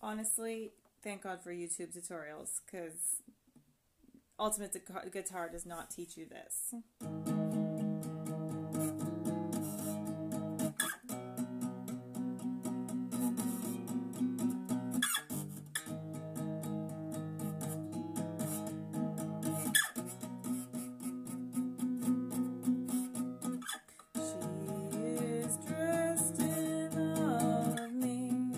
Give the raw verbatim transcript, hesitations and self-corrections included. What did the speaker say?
Honestly, thank God for YouTube tutorials, because Ultimate Guitar does not teach you this.